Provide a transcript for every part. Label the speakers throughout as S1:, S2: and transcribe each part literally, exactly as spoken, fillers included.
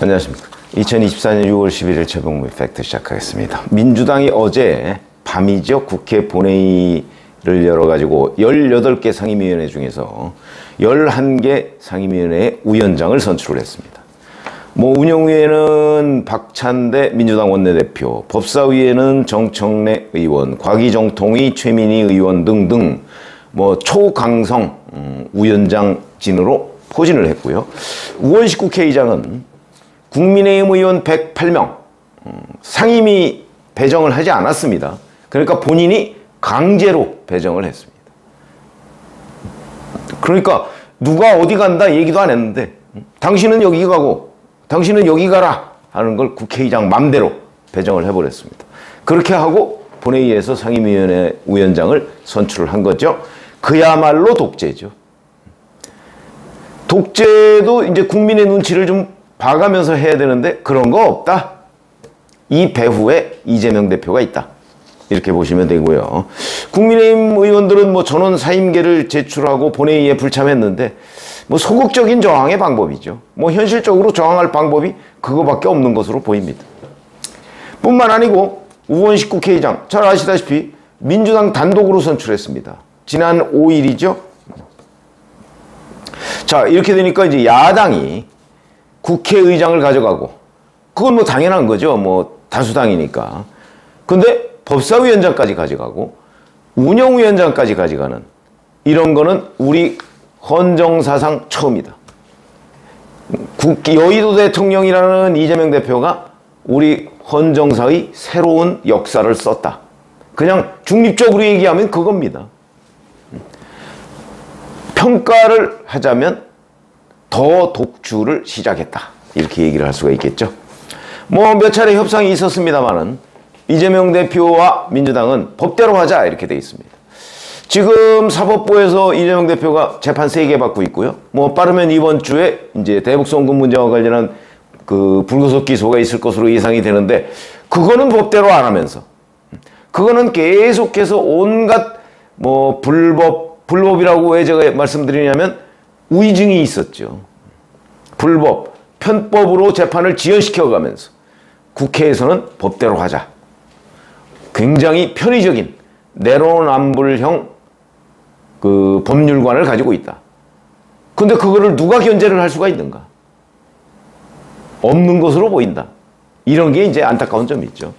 S1: 안녕하십니까. 이천이십사년 유월 십일일 최봉무의 팩트 시작하겠습니다. 민주당이 어제 밤이죠. 국회 본회의를 열어가지고 열여덟 개 상임위원회 중에서 열한 개 상임위원회의 위원장을 선출을 했습니다. 뭐 운영위에는 박찬대 민주당 원내대표, 법사위에는 정청래 의원, 과기정통위 최민희 의원 등등 뭐 초강성 음, 위원장진으로 포진을 했고요. 우원식 국회의장은 국민의힘 의원 백팔 명 음, 상임위 배정을 하지 않았습니다. 그러니까 본인이 강제로 배정을 했습니다. 그러니까 누가 어디 간다 얘기도 안 했는데 당신은 여기 가고 당신은 여기 가라 하는 걸 국회의장 맘대로 배정을 해버렸습니다. 그렇게 하고 본회의에서 상임위원회 위원장을 선출을 한 거죠. 그야말로 독재죠. 독재도 이제 국민의 눈치를 좀 봐가면서 해야 되는데 그런 거 없다. 이 배후에 이재명 대표가 있다. 이렇게 보시면 되고요. 국민의힘 의원들은 뭐 전원 사임계를 제출하고 본회의에 불참했는데 뭐 소극적인 저항의 방법이죠. 뭐 현실적으로 저항할 방법이 그거밖에 없는 것으로 보입니다. 뿐만 아니고 우원식 국회의장 잘 아시다시피 민주당 단독으로 선출했습니다. 지난 오일이죠. 자, 이렇게 되니까 이제 야당이 국회의장을 가져가고 그건 뭐 당연한 거죠. 뭐 다수당이니까. 근데 법사위원장까지 가져가고 운영위원장까지 가져가는 이런 거는 우리 헌정사상 처음이다. 국, 여의도 대통령이라는 이재명 대표가 우리 헌정사의 새로운 역사를 썼다. 그냥 중립적으로 얘기하면 그겁니다. 평가를 하자면 더 독주를 시작했다. 이렇게 얘기를 할 수가 있겠죠. 뭐 몇 차례 협상이 있었습니다만은 이재명 대표와 민주당은 법대로 하자 이렇게 돼 있습니다. 지금 사법부에서 이재명 대표가 재판 세 개 받고 있고요. 뭐 빠르면 이번 주에 이제 대북송금 문제와 관련한 그 불구속 기소가 있을 것으로 예상이 되는데 그거는 법대로 안 하면서 그거는 계속해서 온갖 뭐 불법 불법이라고 왜 제가 말씀드리냐면 위증이 있었죠. 불법, 편법으로 재판을 지연시켜가면서 국회에서는 법대로 하자. 굉장히 편의적인 내로남불형 그 법률관을 가지고 있다. 근데 그거를 누가 견제를 할 수가 있는가? 없는 것으로 보인다. 이런 게 이제 안타까운 점이 있죠.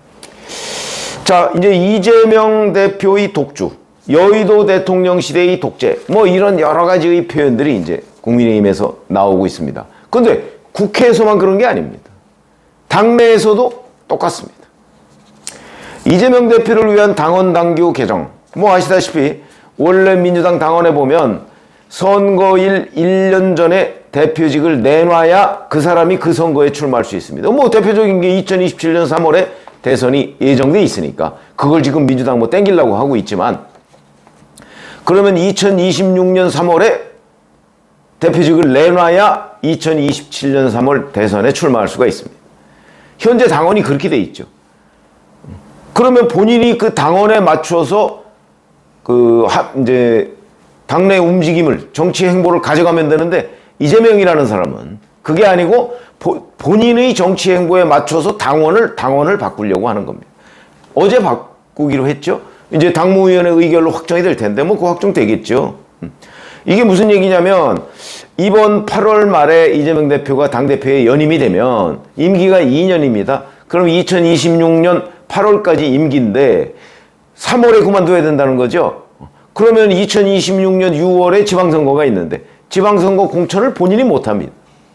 S1: 자, 이제 이재명 대표의 독주, 여의도 대통령 시대의 독재, 뭐 이런 여러 가지의 표현들이 이제 국민의힘에서 나오고 있습니다. 근데 국회에서만 그런 게 아닙니다. 당내에서도 똑같습니다. 이재명 대표를 위한 당원 당규 개정, 뭐 아시다시피 원래 민주당 당원에 보면 선거일 일 년 전에 대표직을 내놔야 그 사람이 그 선거에 출마할 수 있습니다. 뭐 대표적인 게 이천이십칠년 삼월에 대선이 예정돼 있으니까 그걸 지금 민주당 뭐 땡기려고 하고 있지만 그러면 이천이십육년 삼월에 대표직을 내놔야 이천이십칠년 삼월 대선에 출마할 수가 있습니다. 현재 당원이 그렇게 돼 있죠. 그러면 본인이 그 당원에 맞춰서 그 하, 이제 당내 움직임을 정치 행보를 가져가면 되는데 이재명이라는 사람은 그게 아니고 보, 본인의 정치 행보에 맞춰서 당원을 당원을 바꾸려고 하는 겁니다. 어제 바꾸기로 했죠. 이제 당무위원회 의결로 확정이 될 텐데 뭐 그 확정되겠죠. 이게 무슨 얘기냐면 이번 팔월 말에 이재명 대표가 당대표에 연임이 되면 임기가 이 년입니다. 그럼 이천이십육년 팔월까지 임기인데 삼월에 그만둬야 된다는 거죠. 그러면 이천이십육년 유월에 지방선거가 있는데 지방선거 공천을 본인이 못합니다.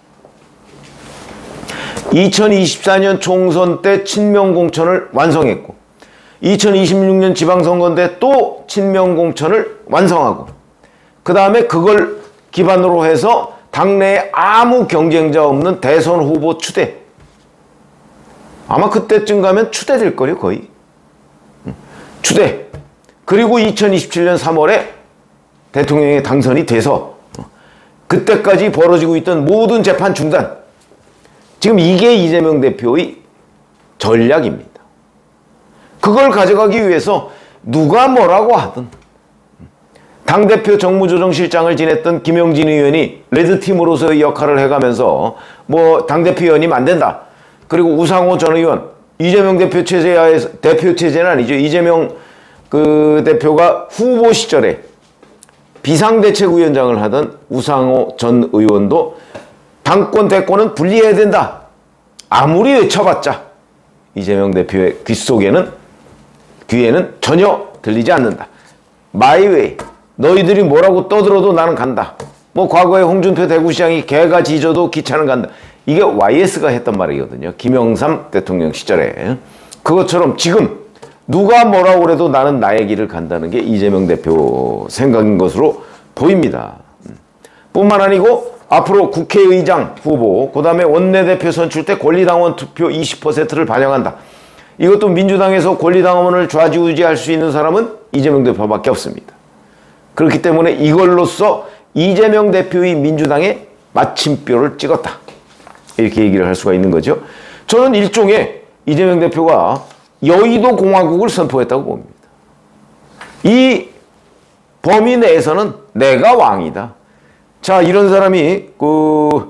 S1: 이천이십사년 총선 때 친명공천을 완성했고 이천이십육년 지방선거인데 또 친명공천을 완성하고 그 다음에 그걸 기반으로 해서 당내에 아무 경쟁자 없는 대선 후보 추대. 아마 그때쯤 가면 추대될 거예요, 거의. 추대. 그리고 이천이십칠년 삼월에 대통령에 당선이 돼서 그때까지 벌어지고 있던 모든 재판 중단. 지금 이게 이재명 대표의 전략입니다. 그걸 가져가기 위해서 누가 뭐라고 하든 당대표 정무조정실장을 지냈던 김영진 의원이 레드팀으로서의 역할을 해가면서 뭐 당대표 연임 안 된다. 그리고 우상호 전 의원, 이재명 대표 체제하에서, 대표 체제는 아니죠. 이재명 그 대표가 후보 시절에 비상대책위원장을 하던 우상호 전 의원도 당권 대권은 분리해야 된다. 아무리 외쳐봤자 이재명 대표의 귓속에는, 귀에는 전혀 들리지 않는다. 마이웨이. 너희들이 뭐라고 떠들어도 나는 간다. 뭐 과거에 홍준표 대구시장이 개가 짖어도 기차는 간다. 이게 와이에스가 했던 말이거든요. 김영삼 대통령 시절에. 그것처럼 지금 누가 뭐라고 그래도 나는 나의 길을 간다는 게 이재명 대표 생각인 것으로 보입니다. 뿐만 아니고 앞으로 국회의장 후보, 그 다음에 원내대표 선출 때 권리당원 투표 이십 퍼센트를 반영한다. 이것도 민주당에서 권리당원을 좌지우지할 수 있는 사람은 이재명 대표밖에 없습니다. 그렇기 때문에 이걸로써 이재명 대표의 민주당에 마침표를 찍었다. 이렇게 얘기를 할 수가 있는 거죠. 저는 일종의 이재명 대표가 여의도 공화국을 선포했다고 봅니다. 이 범위 내에서는 내가 왕이다. 자, 이런 사람이 그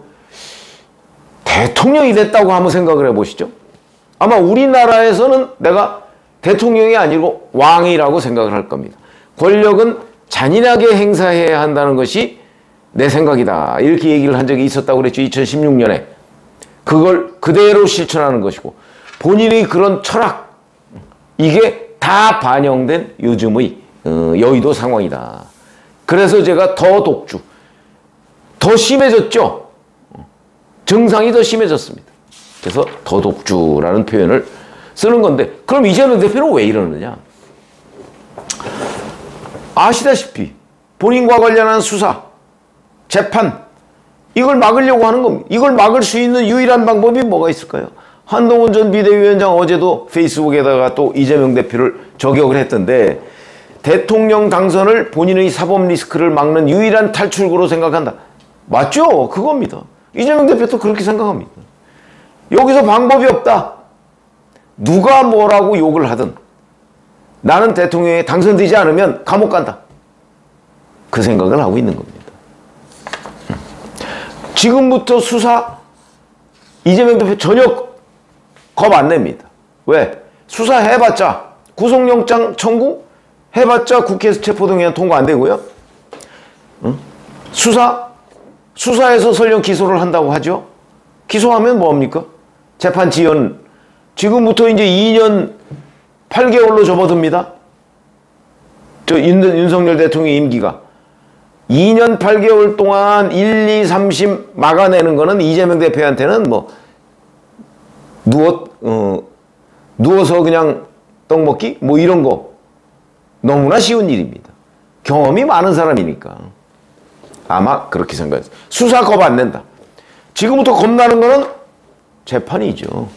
S1: 대통령이 됐다고 한번 생각을 해보시죠. 아마 우리나라에서는 내가 대통령이 아니고 왕이라고 생각을 할 겁니다. 권력은 잔인하게 행사해야 한다는 것이 내 생각이다. 이렇게 얘기를 한 적이 있었다고 그랬죠. 이천십육 년에. 그걸 그대로 실천하는 것이고 본인의 그런 철학, 이게 다 반영된 요즘의 여의도 상황이다. 그래서 제가 더 독주, 더 심해졌죠. 증상이 더 심해졌습니다. 그래서 더 독주라는 표현을 쓰는 건데, 그럼 이재명 대표는 왜 이러느냐? 아시다시피 본인과 관련한 수사, 재판, 이걸 막으려고 하는 겁니다. 이걸 막을 수 있는 유일한 방법이 뭐가 있을까요? 한동훈 전 비대위원장 어제도 페이스북에다가 또 이재명 대표를 저격을 했던데, 대통령 당선을 본인의 사법 리스크를 막는 유일한 탈출구로 생각한다. 맞죠? 그겁니다. 이재명 대표도 그렇게 생각합니다. 여기서 방법이 없다. 누가 뭐라고 욕을 하든 나는 대통령에 당선되지 않으면 감옥 간다. 그 생각을 하고 있는 겁니다. 지금부터 수사, 이재명 대표 전혀 겁 안 냅니다. 왜? 수사해봤자, 구속영장 청구 해봤자 국회에서 체포동의안 통과 안 되고요. 응? 수사? 수사에서 설령 기소를 한다고 하죠. 기소하면 뭐합니까? 재판 지연. 지금부터 이제 이 년 팔 개월로 접어듭니다. 저 윤, 윤석열 대통령 임기가. 이 년 팔 개월 동안 일, 이, 삼심 막아내는 거는 이재명 대표한테는 뭐, 누워, 어, 누워서 그냥 떡 먹기? 뭐 이런 거. 너무나 쉬운 일입니다. 경험이 많은 사람이니까. 아마 그렇게 생각했어요. 수사 겁 안 낸다. 지금부터 겁나는 거는 재판이죠.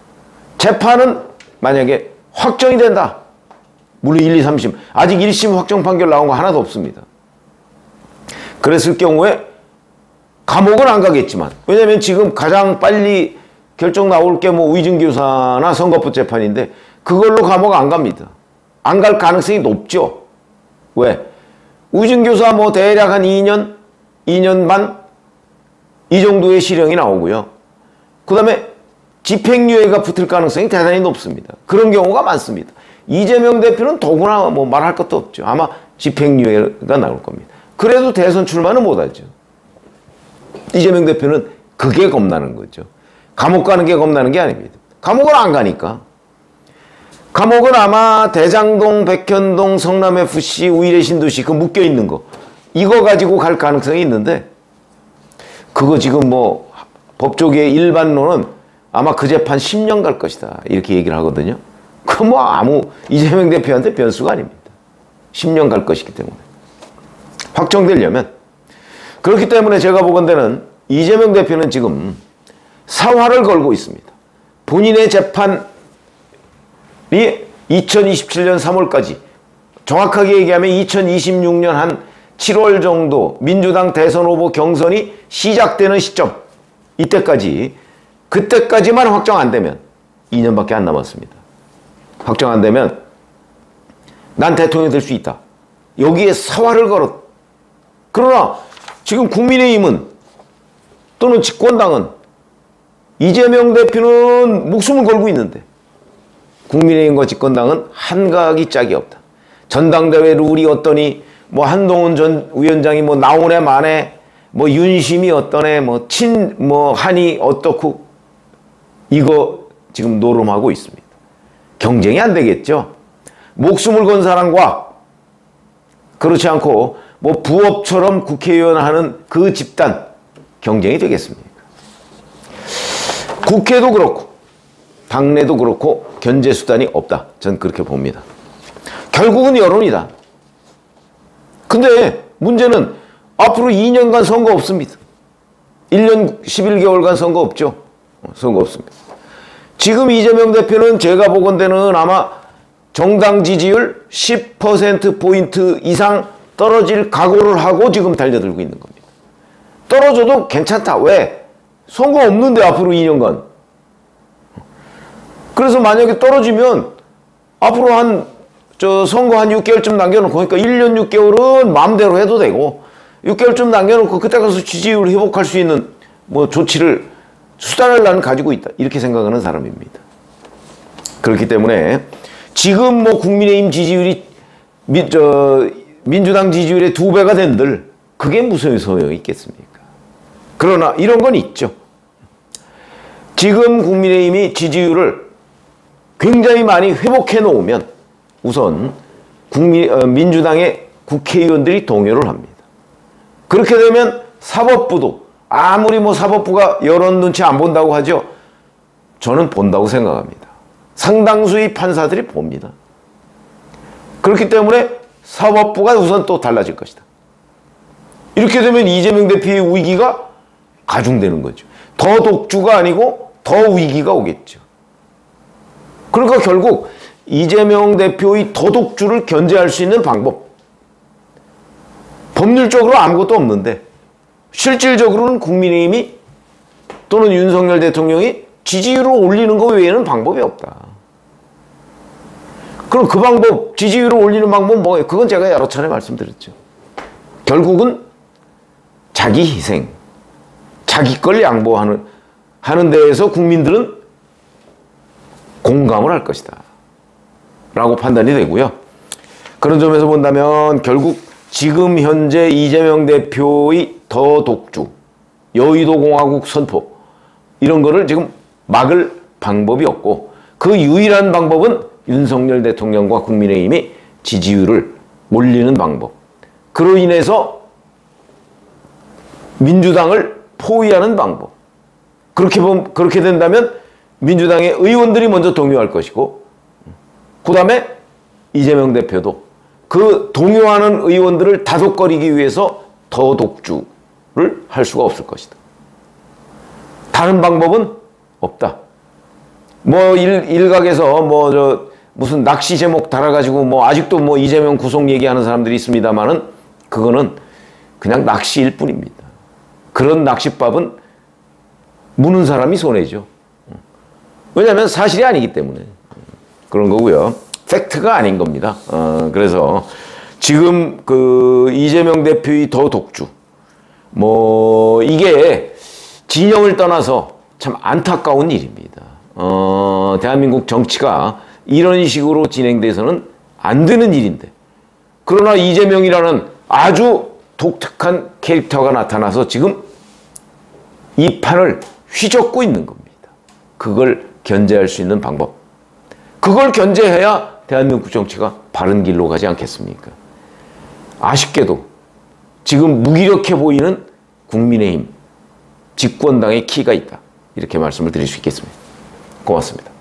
S1: 재판은 만약에 확정이 된다. 물론 일, 이, 삼심. 아직 일 심 확정 판결 나온 거 하나도 없습니다. 그랬을 경우에 감옥은 안 가겠지만, 왜냐면 지금 가장 빨리 결정 나올 게 뭐 위증교사나 선거법 재판인데 그걸로 감옥 안 갑니다. 안 갈 가능성이 높죠. 왜? 위증교사 뭐 대략 한 이 년, 이 년 반 이 정도의 실형이 나오고요. 그 다음에 집행유예가 붙을 가능성이 대단히 높습니다. 그런 경우가 많습니다. 이재명 대표는 더구나 뭐 말할 것도 없죠. 아마 집행유예가 나올 겁니다. 그래도 대선 출마는 못하죠. 이재명 대표는 그게 겁나는 거죠. 감옥 가는 게 겁나는 게 아닙니다. 감옥을 안 가니까. 감옥은 아마 대장동, 백현동, 성남에프씨, 우일의 신도시 그 묶여있는 거, 이거 가지고 갈 가능성이 있는데, 그거 지금 뭐 법조계의 일반론은 아마 그 재판 십 년 갈 것이다 이렇게 얘기를 하거든요. 그 뭐 아무 이재명 대표한테 변수가 아닙니다. 십 년 갈 것이기 때문에. 확정되려면. 그렇기 때문에 제가 보건대는 이재명 대표는 지금 사활을 걸고 있습니다. 본인의 재판이 이천이십칠 년 삼월까지, 정확하게 얘기하면 이천이십육 년 한 칠월 정도 민주당 대선 후보 경선이 시작되는 시점, 이때까지, 그때까지만 확정 안 되면 이 년밖에 안 남았습니다. 확정 안 되면 난 대통령이 될 수 있다. 여기에 사활을 걸었다. 그러나 지금 국민의힘은 또는 집권당은 이재명 대표는 목숨을 걸고 있는데 국민의힘과 집권당은 한가하기 짝이 없다. 전당대회 룰이 어떠니 뭐 한동훈 전 위원장이 뭐 나오네 마네 뭐 윤심이 어떠네 뭐 친 뭐 한이 어떻고 이거 지금 노름하고 있습니다. 경쟁이 안 되겠죠. 목숨을 건 사람과 그렇지 않고 뭐 부업처럼 국회의원 하는 그 집단 경쟁이 되겠습니까? 국회도 그렇고 당내도 그렇고 견제 수단이 없다. 전 그렇게 봅니다. 결국은 여론이다. 근데 문제는 앞으로 이 년간 선거 없습니다. 일 년 십일 개월간 선거 없죠. 선거 없습니다. 지금 이재명 대표는 제가 보건대는 아마 정당 지지율 십 퍼센트 포인트 이상 떨어질 각오를 하고 지금 달려들고 있는 겁니다. 떨어져도 괜찮다. 왜? 선거 없는데 앞으로 이 년간. 그래서 만약에 떨어지면 앞으로 한 저 선거 한 육 개월쯤 남겨놓고 그러니까 일 년 육 개월은 마음대로 해도 되고 육 개월쯤 남겨놓고 그때 가서 지지율 회복할 수 있는 뭐 조치를 수단을 나는 가지고 있다. 이렇게 생각하는 사람입니다. 그렇기 때문에 지금 뭐 국민의힘 지지율이 민, 저, 민주당 지지율의 두 배가 된들 그게 무슨 소용이 있겠습니까? 그러나 이런 건 있죠. 지금 국민의힘이 지지율을 굉장히 많이 회복해 놓으면 우선 국민, 어, 민주당의 국회의원들이 동요를 합니다. 그렇게 되면 사법부도 아무리 뭐 사법부가 여론 눈치 안 본다고 하죠. 저는 본다고 생각합니다. 상당수의 판사들이 봅니다. 그렇기 때문에 사법부가 우선 또 달라질 것이다. 이렇게 되면 이재명 대표의 위기가 가중되는 거죠. 더 독주가 아니고 더 위기가 오겠죠. 그러니까 결국 이재명 대표의 더 독주를 견제할 수 있는 방법. 법률적으로 아무것도 없는데 실질적으로는 국민의힘이 또는 윤석열 대통령이 지지율을 올리는 것 외에는 방법이 없다. 그럼 그 방법, 지지율을 올리는 방법은 뭐예요? 그건 제가 여러 차례 말씀드렸죠. 결국은 자기 희생, 자기 걸 양보하는 하는 데에서 국민들은 공감을 할 것이다. 라고 판단이 되고요. 그런 점에서 본다면 결국 지금 현재 이재명 대표의 더 독주, 여의도 공화국 선포 이런 거를 지금 막을 방법이 없고 그 유일한 방법은 윤석열 대통령과 국민의힘이 지지율을 올리는 방법. 그로 인해서 민주당을 포위하는 방법. 그렇게 보면, 그렇게 된다면 민주당의 의원들이 먼저 동요할 것이고 그 다음에 이재명 대표도 그 동요하는 의원들을 다독거리기 위해서 더 독주를 할 수가 없을 것이다. 다른 방법은 없다. 뭐 일, 일각에서 뭐 저 무슨 낚시 제목 달아가지고 뭐 아직도 뭐 이재명 구속 얘기하는 사람들이 있습니다만은 그거는 그냥 낚시일 뿐입니다. 그런 낚싯밥은 무는 사람이 손해죠. 왜냐하면 사실이 아니기 때문에 그런 거고요. 팩트가 아닌 겁니다. 어, 그래서 지금 그 이재명 대표의 더 독주 뭐 이게 진영을 떠나서 참 안타까운 일입니다. 어, 대한민국 정치가 이런 식으로 진행돼서는 안 되는 일인데 그러나 이재명이라는 아주 독특한 캐릭터가 나타나서 지금 이 판을 휘젓고 있는 겁니다. 그걸 견제할 수 있는 방법. 그걸 견제해야 대한민국 정치가 바른 길로 가지 않겠습니까? 아쉽게도 지금 무기력해 보이는 국민의힘 집권당의 키가 있다. 이렇게 말씀을 드릴 수 있겠습니다. 고맙습니다.